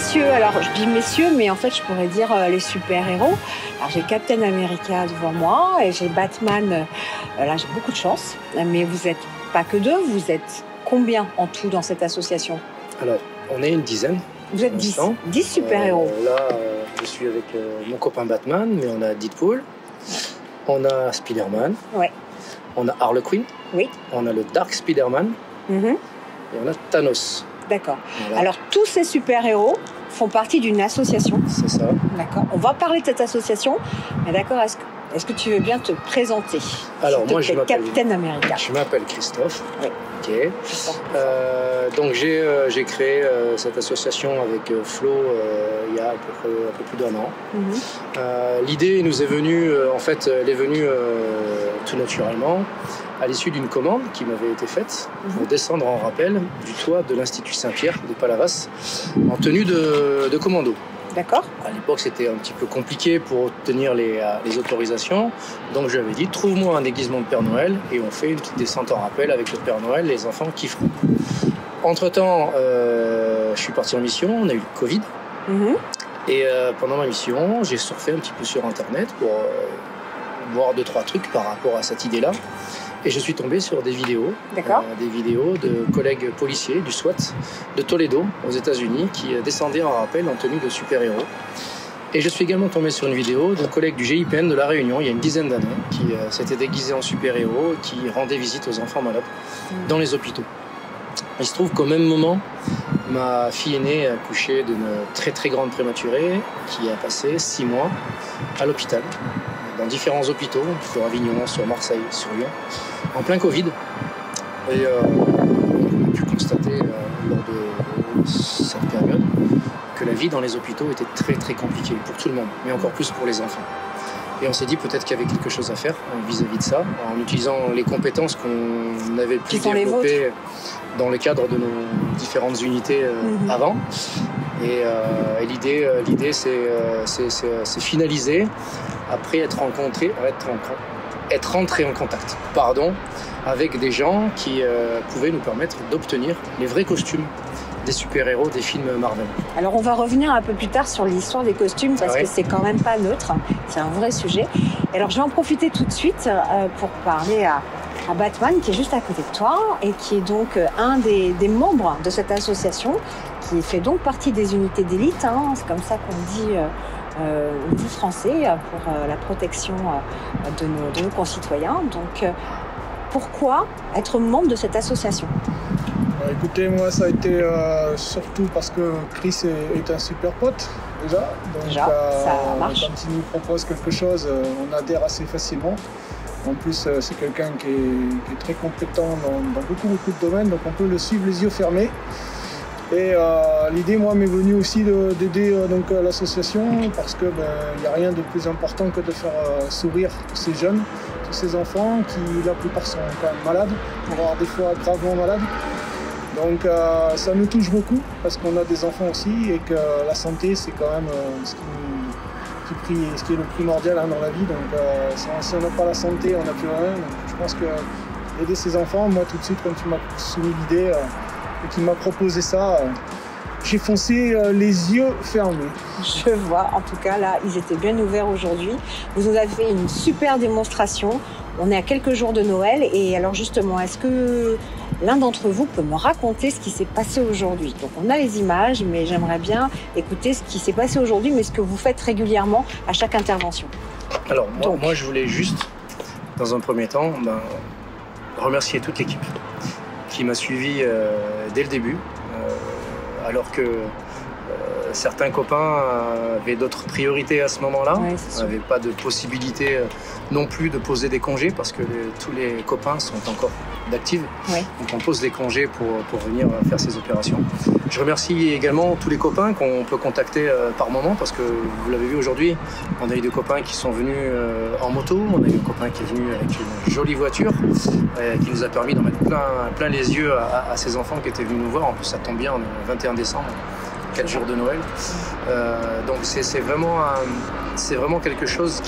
messieurs, alors je dis messieurs, mais en fait je pourrais dire les super-héros. Alors j'ai Captain America devant moi et j'ai Batman. Là j'ai beaucoup de chance, mais vous n'êtes pas que deux, vous êtes combien en tout dans cette association? Alors, on est une dizaine. Vous êtes 10 super-héros. Je suis avec mon copain Batman, mais on a Deadpool, on a Spider-Man, Ouais. on a Harley Quinn, Oui. on a le Dark Spider-Man Mhm. et on a Thanos. D'accord. Voilà. Alors tous ces super-héros font partie d'une association. C'est ça. D'accord. On va parler de cette association. Mais d'accord, est-ce que tu veux bien te présenter? Alors, S'il te moi, je plaît, m'appelle- Captain America. Je m'appelle Christophe. Oui. Ok. Donc j'ai créé cette association avec Flo il y a à peu plus d'1 an. Mhm. L'idée nous est venue, elle est venue tout naturellement à l'issue d'une commande qui m'avait été faite pour descendre en rappel du toit de l'Institut Saint-Pierre de Palavas en tenue de commando. D'accord. À l'époque, c'était un petit peu compliqué pour obtenir les autorisations. Donc, je lui avais dit, trouve-moi un déguisement de Père Noël et on fait une petite descente en rappel avec le Père Noël. Les enfants kifferont. Entre-temps, je suis parti en mission. On a eu le Covid. Mhm. Et pendant ma mission, j'ai surfé un petit peu sur Internet pour voir 2-3 trucs par rapport à cette idée-là. Et je suis tombé sur des vidéos, de collègues policiers du SWAT de Toledo, aux États-Unis, qui descendaient en rappel en tenue de super-héros. Et je suis également tombé sur une vidéo d'un collègue du GIPN de La Réunion, il y a une dizaine d'années, qui s'était déguisé en super-héros et qui rendait visite aux enfants malades dans les hôpitaux. Il se trouve qu'au même moment, ma fille aînée a accouché d'une très très grande prématurée qui a passé 6 mois à l'hôpital, dans différents hôpitaux, sur Avignon, sur Marseille, sur Lyon, en plein Covid. Et on a pu constater lors de cette période que la vie dans les hôpitaux était très très compliquée pour tout le monde, mais encore plus pour les enfants. Et on s'est dit peut-être qu'il y avait quelque chose à faire vis-à-vis de ça, en utilisant les compétences qu'on avait pu développer dans le cadre de nos différentes unités avant. Et l'idée c'est finalisé après être rentré en contact avec des gens qui pouvaient nous permettre d'obtenir les vrais costumes des super-héros des films Marvel. Alors on va revenir un peu plus tard sur l'histoire des costumes parce que c'est quand même pas neutre, c'est un vrai sujet. Et alors je vais en profiter tout de suite pour parler à Batman qui est juste à côté de toi et qui est donc un des membres de cette association qui fait donc partie des unités d'élite, hein, c'est comme ça qu'on dit au niveau français pour la protection de nos concitoyens. Donc pourquoi être membre de cette association? Écoutez, moi ça a été surtout parce que Chris est un super pote déjà. Donc, ça marche. Quand il nous propose quelque chose, on adhère assez facilement. En plus, c'est quelqu'un qui est très compétent dans beaucoup de domaines, donc on peut le suivre les yeux fermés. Et l'idée, moi, m'est venue aussi d'aider l'association parce que il n'y a rien de plus important que de faire sourire tous ces jeunes, tous ces enfants qui, la plupart, sont quand même malades, voire des fois gravement malades. Donc ça nous touche beaucoup parce qu'on a des enfants aussi et que la santé, c'est quand même ce qui est le primordial dans la vie. Donc si on n'a pas la santé, on n'a plus rien. Donc, je pense que aider ces enfants, moi tout de suite quand tu m'as soumis l'idée et qu'il m'a proposé ça, j'ai foncé les yeux fermés. Je vois, en tout cas là, ils étaient bien ouverts aujourd'hui. Vous nous avez fait une super démonstration. On est à quelques jours de Noël et alors justement, est-ce que l'un d'entre vous peut me raconter ce qui s'est passé aujourd'hui? Donc on a les images, mais j'aimerais bien écouter ce qui s'est passé aujourd'hui, mais ce que vous faites régulièrement à chaque intervention. Alors moi je voulais juste, dans un premier temps, remercier toute l'équipe qui m'a suivi dès le début, alors que certains copains avaient d'autres priorités à ce moment-là. Ouais, on n'avait pas de possibilité non plus de poser des congés parce que tous les copains sont encore d'actifs. Ouais. Donc on pose des congés pour venir faire ces opérations. Je remercie également tous les copains qu'on peut contacter par moment parce que vous l'avez vu aujourd'hui, on a eu des copains qui sont venus en moto, on a eu un copain qui est venu avec une jolie voiture qui nous a permis d'en mettre plein les yeux à ces enfants qui étaient venus nous voir. En plus ça tombe bien, on est le 21 décembre. 4 jours de Noël. Donc c'est vraiment quelque chose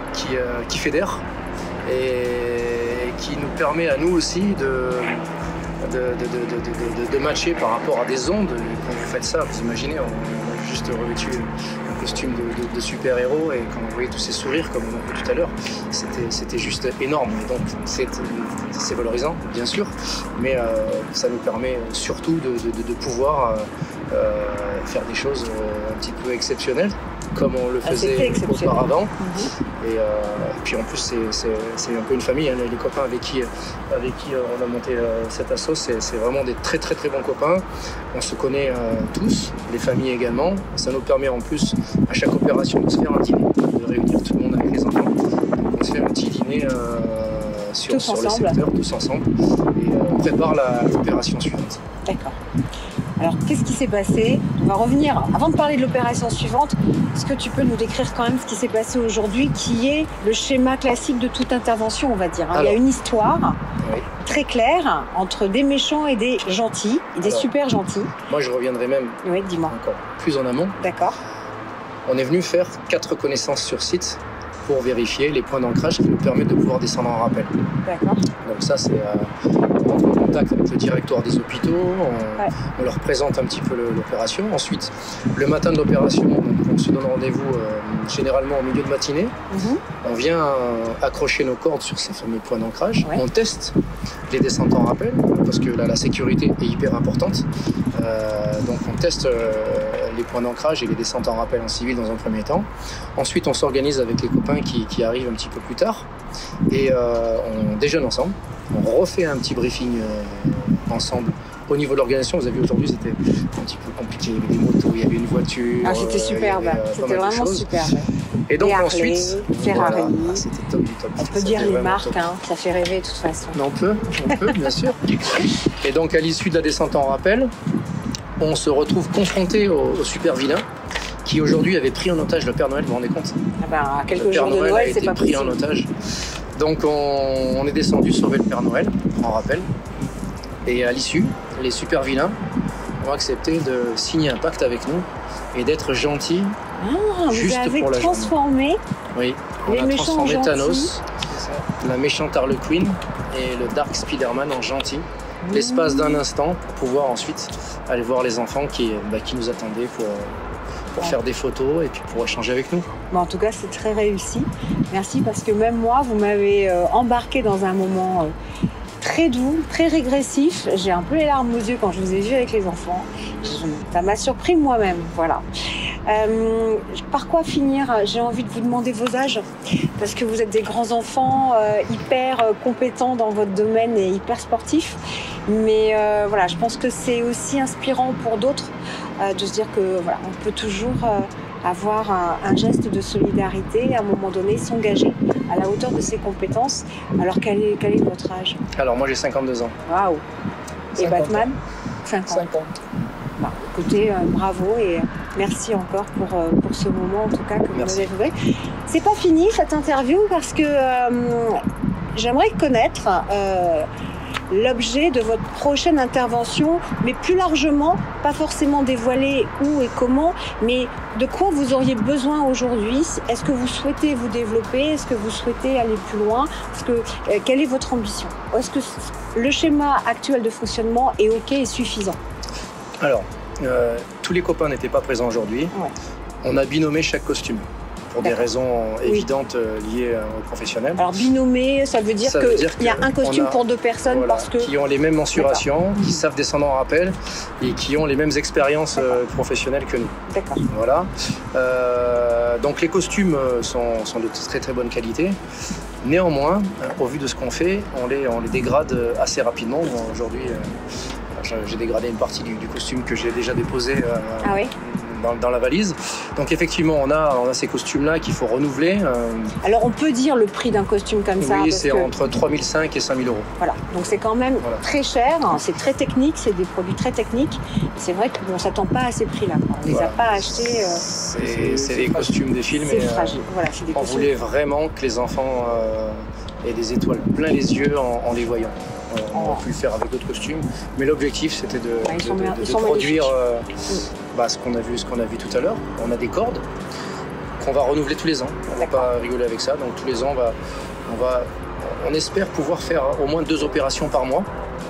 qui fédère et qui nous permet à nous aussi de matcher par rapport à des ondes. Quand vous faites ça, vous imaginez, on a juste revêtu un costume de super-héros et quand vous voyez tous ces sourires, comme on a vu tout à l'heure, c'était juste énorme. Et donc c'est valorisant, bien sûr, mais ça nous permet surtout de pouvoir faire des choses un petit peu exceptionnelles, comme on le faisait auparavant. Et puis en plus, c'est un peu une famille, hein, les copains avec qui on a monté cet asso, c'est vraiment des très très très bons copains. On se connaît tous, les familles également. Ça nous permet en plus, à chaque opération, de se faire un dîner, de réunir tout le monde avec les enfants. Donc on se fait un petit dîner sur les secteurs, tous ensemble, et on prépare l'opération suivante. D'accord. Alors, qu'est-ce qui s'est passé? On va revenir, avant de parler de l'opération suivante, est-ce que tu peux nous décrire quand même ce qui s'est passé aujourd'hui, qui est le schéma classique de toute intervention, on va dire. Alors, il y a une histoire très claire entre des méchants et des gentils, et des super gentils. Moi, je reviendrai même encore plus en amont. D'accord. On est venu faire 4 reconnaissances sur site pour vérifier les points d'ancrage qui nous permettent de pouvoir descendre en rappel. D'accord. Donc ça, c'est on rentre en contact avec le directoire des hôpitaux, on leur présente un petit peu l'opération. Ensuite, le matin de l'opération, on se donne rendez-vous généralement au milieu de matinée. On vient accrocher nos cordes sur ces fameux points d'ancrage. On teste les descentes en rappel, parce que là, la sécurité est hyper importante. Donc on teste les points d'ancrage et les descentes en rappel en civil dans un premier temps. Ensuite, on s'organise avec les copains qui arrivent un petit peu plus tard et on déjeune ensemble. On refait un petit briefing ensemble. Au niveau de l'organisation, vous avez vu aujourd'hui, c'était un petit peu compliqué. Il y avait des motos, il y avait une voiture. Ah, c'était superbe, c'était vraiment superbe. Et donc Harley, ensuite, Ferrari. Voilà, c'était top du top. On peut dire les marques, hein, ça fait rêver de toute façon. On peut, bien sûr. Et donc à l'issue de la descente en rappel, on se retrouve confronté au super vilain qui aujourd'hui avait pris en otage le Père Noël, vous vous rendez compte? À quelques jours de Noël, c'est pas possible. Le Père Noël a été pris en otage. Donc on est descendu sauver le Père Noël, en rappel. Et à l'issue, les super vilains ont accepté de signer un pacte avec nous et d'être gentils juste vous avez pour la transformé journée. Oui, les on a méchants transformé en Thanos, la méchante Harley Quinn et le Dark Spider-Man en gentil. L'espace d'un instant pour pouvoir ensuite aller voir les enfants qui nous attendaient pour faire des photos et puis pour échanger avec nous. En tout cas, c'est très réussi. Merci parce que même moi, vous m'avez embarqué dans un moment très doux, très régressif. J'ai un peu les larmes aux yeux quand je vous ai vu avec les enfants. Ça m'a surpris moi-même, voilà. Par quoi finir? J'ai envie de vous demander vos âges parce que vous êtes des grands enfants hyper compétents dans votre domaine et hyper sportifs. Mais voilà, je pense que c'est aussi inspirant pour d'autres de se dire que voilà, on peut toujours avoir un geste de solidarité, à un moment donné, s'engager à la hauteur de ses compétences. Alors quel est votre âge? Alors moi j'ai 52 ans. Waouh. Et Batman? 50. Bah, écoutez, bravo et merci encore pour ce moment en tout cas que vous nous avez trouvé. C'est pas fini cette interview parce que j'aimerais connaître l'objet de votre prochaine intervention, mais plus largement, pas forcément dévoiler où et comment, mais de quoi vous auriez besoin aujourd'hui? Est-ce que vous souhaitez vous développer? Est-ce que vous souhaitez aller plus loin? Quelle est votre ambition? Est-ce que le schéma actuel de fonctionnement est OK et suffisant? Alors, tous les copains n'étaient pas présents aujourd'hui. On a binommé chaque costume. Pour des raisons évidentes liées aux professionnels. Alors binommé, ça veut dire qu'il y a un costume pour 2 personnes parce que... Qui ont les mêmes mensurations, qui savent descendre en rappel et qui ont les mêmes expériences professionnelles que nous. D'accord. Voilà. Donc les costumes sont de très très bonne qualité. Néanmoins, au vu de ce qu'on fait, on les dégrade assez rapidement. Aujourd'hui, j'ai dégradé une partie du costume que j'ai déjà déposé dans la valise. Donc effectivement, on a ces costumes-là qu'il faut renouveler. Alors on peut dire le prix d'un costume comme ça? Oui, c'est entre 3 500 et 5 000 euros. Voilà, donc c'est quand même très cher, c'est très technique, c'est des produits très techniques. C'est vrai qu'on ne s'attend pas à ces prix-là. On ne les a pas achetés... C'est les costumes des films. C'est fragile, voilà, c'est des costumes. On voulait vraiment que les enfants aient des étoiles plein les yeux en les voyant. On a pu le faire avec d'autres costumes, mais l'objectif c'était de produire ce qu'on a vu tout à l'heure. On a des cordes qu'on va renouveler tous les ans. On ne va pas rigoler avec ça. Donc tous les ans, on espère pouvoir faire au moins 2 opérations par mois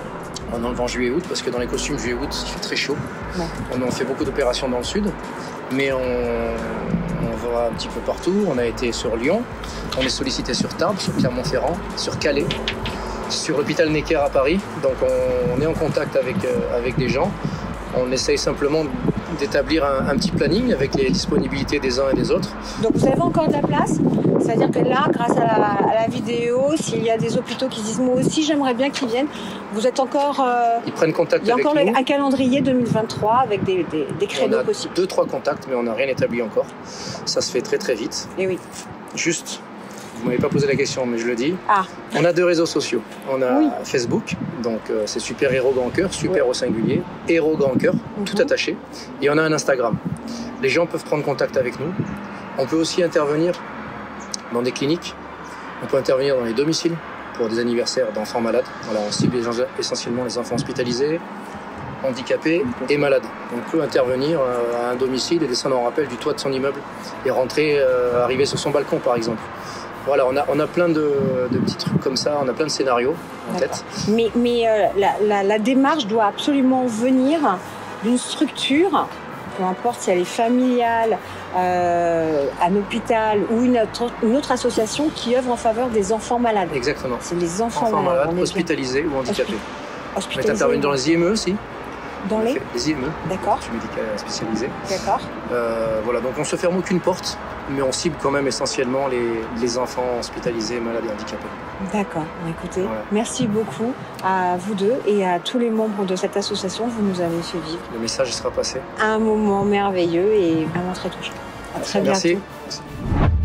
en enlevant juillet-août, parce que dans les costumes juillet-août, il fait très chaud. Ouais. On fait beaucoup d'opérations dans le sud, mais on va un petit peu partout. On a été sur Lyon, on est sollicité sur Tarbes, sur Clermont-Ferrand, sur Calais, sur l'hôpital Necker à Paris. Donc on est en contact avec des gens. On essaye simplement d'établir un petit planning avec les disponibilités des uns et des autres. Donc vous avez encore de la place, c'est-à-dire que là, grâce à la vidéo, s'il y a des hôpitaux qui disent moi aussi j'aimerais bien qu'ils viennent, vous êtes encore... Ils prennent contact avec nous. Il y a encore un calendrier 2023 avec des créneaux possibles. On a 2-3 contacts, mais on n'a rien établi encore. Ça se fait très très vite. Et oui. Juste, vous ne m'avez pas posé la question, mais je le dis. Ah. On a 2 réseaux sociaux. On a Facebook, donc c'est Super Héros Grand Cœur, super au singulier, Héros Grand Cœur, tout attaché. Et on a un Instagram. Les gens peuvent prendre contact avec nous. On peut aussi intervenir dans des cliniques. On peut intervenir dans les domiciles pour des anniversaires d'enfants malades. Voilà, on cible essentiellement les enfants hospitalisés, handicapés et malades. On peut intervenir à un domicile et descendre en rappel du toit de son immeuble et rentrer, arriver sur son balcon par exemple. Voilà, on a plein de petits trucs comme ça, on a plein de scénarios en tête. Mais la démarche doit absolument venir d'une structure, peu importe si elle est familiale, un hôpital ou une autre association qui œuvre en faveur des enfants malades. Exactement. C'est les enfants malades, hospitalisés ou handicapés. On est intervenu dans les IME aussi. Dans les IME. D'accord. Médical spécialisé. D'accord. Voilà, donc on ne se ferme aucune porte, mais on cible quand même essentiellement les enfants hospitalisés, malades et handicapés. D'accord. Écoutez, merci beaucoup à vous deux et à tous les membres de cette association. Vous nous avez fait vivre. Le message sera passé. Un moment merveilleux et vraiment très touchant. À très bientôt. Merci.